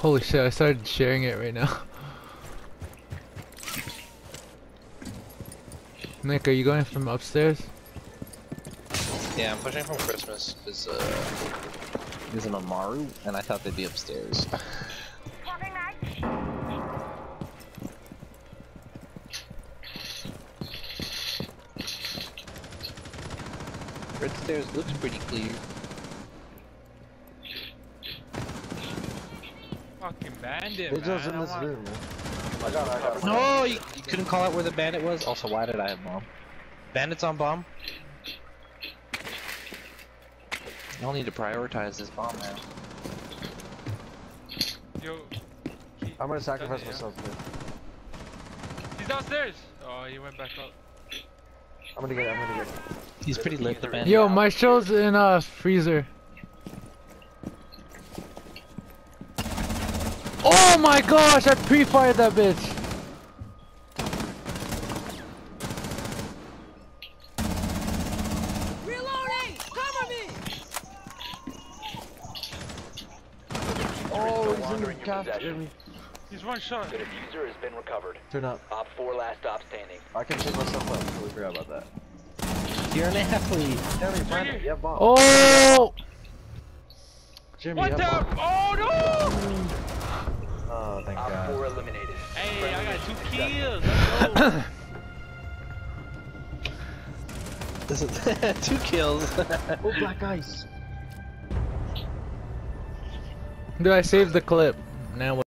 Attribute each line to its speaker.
Speaker 1: Holy shit, I started sharing it right now. Nick, are you going from upstairs?
Speaker 2: Yeah, I'm pushing from Christmas because there's an Amaru, and I thought they'd be upstairs. Red stairs looks pretty clear.
Speaker 3: Fucking bandit,
Speaker 4: It was
Speaker 3: man.
Speaker 4: in this room, man.
Speaker 5: I got it.
Speaker 2: No, you couldn't call out where the bandit was? Also, why did I have bomb? Bandit's on bomb? Y'all need to prioritize this bomb now.
Speaker 3: Yo.
Speaker 4: I'm gonna sacrifice myself, dude.
Speaker 3: He's downstairs! Oh, he went back up.
Speaker 4: I'm gonna get it.
Speaker 2: He's pretty lit, the bandit.
Speaker 1: Yo, my show's in freezer. Oh my gosh, I pre-fired that bitch.
Speaker 6: Reloading! Cover me!
Speaker 4: Oh, he's in the cafeteria.
Speaker 3: He's one shot.
Speaker 5: The diffuser has been recovered.
Speaker 4: Turn up.
Speaker 5: Op 4 last stop standing.
Speaker 4: I can take myself up. Totally forgot about that.
Speaker 2: You're an athlete.
Speaker 4: Jeremy, find it. You have bomb.
Speaker 1: Oh!
Speaker 4: Jeremy,
Speaker 3: One
Speaker 4: you have
Speaker 3: tap!
Speaker 4: bomb.
Speaker 3: Oh no!
Speaker 4: Oh, thank
Speaker 5: Op
Speaker 4: God.
Speaker 5: 4 eliminated.
Speaker 3: Hey, I got 2 kills. Let's go.
Speaker 2: This is 2 kills.
Speaker 4: Oh, black ice.
Speaker 1: Dude, I saved the clip. Now what?